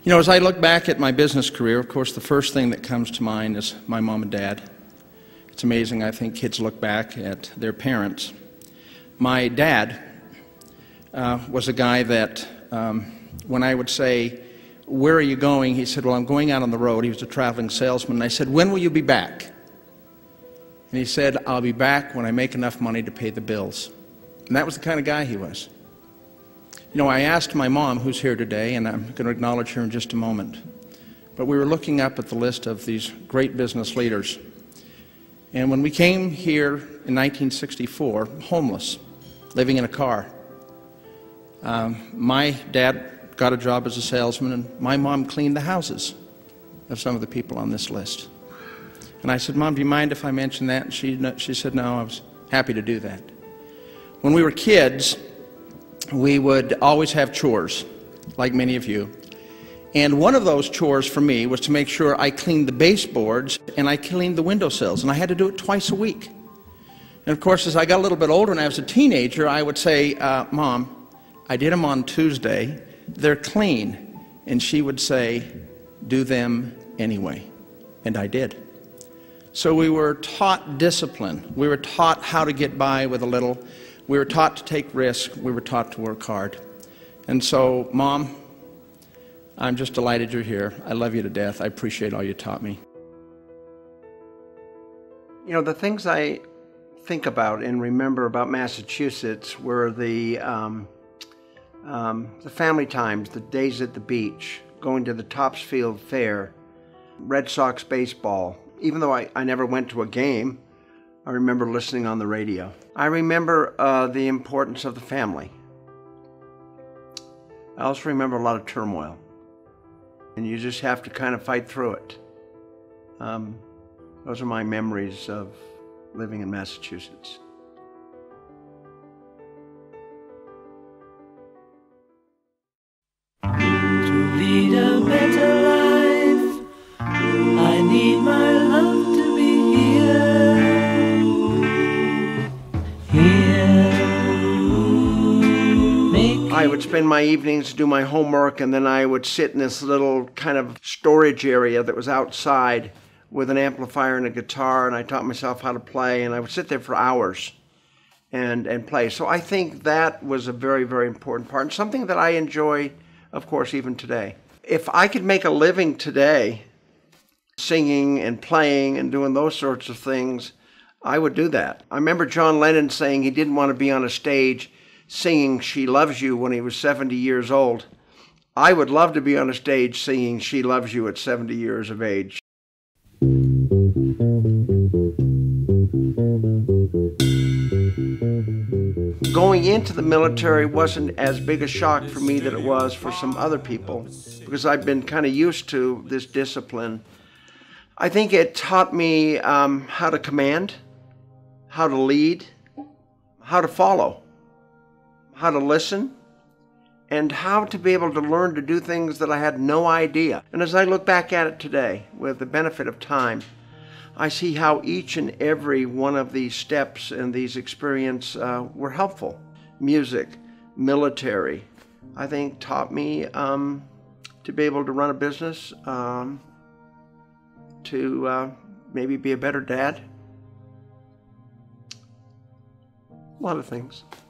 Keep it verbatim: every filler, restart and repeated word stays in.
You know, as I look back at my business career, of course, the first thing that comes to mind is my mom and dad. It's amazing, I think kids look back at their parents. My dad uh, was a guy that, um, when I would say, "Where are you going?" he said, "Well, I'm going out on the road." He was a traveling salesman. And I said, "When will you be back?" And he said, "I'll be back when I make enough money to pay the bills." And that was the kind of guy he was. You know, I asked my mom, who's here today, and I'm going to acknowledge her in just a moment, but we were looking up at the list of these great business leaders. And when we came here in nineteen sixty-four, homeless, living in a car, um, my dad got a job as a salesman, and my mom cleaned the houses of some of the people on this list. And I said, "Mom, do you mind if I mention that?" And she, she said, "No, I was happy to do that." When we were kids, we would always have chores, like many of you. And one of those chores for me was to make sure I cleaned the baseboards and I cleaned the windowsills, and I had to do it twice a week. And of course, as I got a little bit older and I was a teenager, I would say, uh, "Mom, I did them on Tuesday, they're clean." And she would say, "Do them anyway." And I did. So we were taught discipline. We were taught how to get by with a little. We were taught to take risks. We were taught to work hard. And so, Mom, I'm just delighted you're here. I love you to death. I appreciate all you taught me. You know, the things I think about and remember about Massachusetts were the, um, um, the family times, the days at the beach, going to the Topsfield Fair, Red Sox baseball. Even though I, I never went to a game, I remember listening on the radio. I remember uh, the importance of the family. I also remember a lot of turmoil. And you just have to kind of fight through it. Um, those are my memories of living in Massachusetts. To lead a better life, I need my love to be here. I would spend my evenings, do my homework, and then I would sit in this little kind of storage area that was outside with an amplifier and a guitar, and I taught myself how to play, and I would sit there for hours and, and play. So I think that was a very, very important part, and something that I enjoy, of course, even today. If I could make a living today singing and playing and doing those sorts of things, I would do that. I remember John Lennon saying he didn't want to be on a stage singing "She Loves You" when he was seventy years old. I would love to be on a stage singing "She Loves You" at seventy years of age. Going into the military wasn't as big a shock for me that it was for some other people, because I've been kind of used to this discipline. I think it taught me um, how to command, how to lead, how to follow, how to listen, and how to be able to learn to do things that I had no idea. And as I look back at it today, with the benefit of time, I see how each and every one of these steps and these experiences uh, were helpful. Music, military, I think taught me um, to be able to run a business, um, to uh, maybe be a better dad. A lot of things.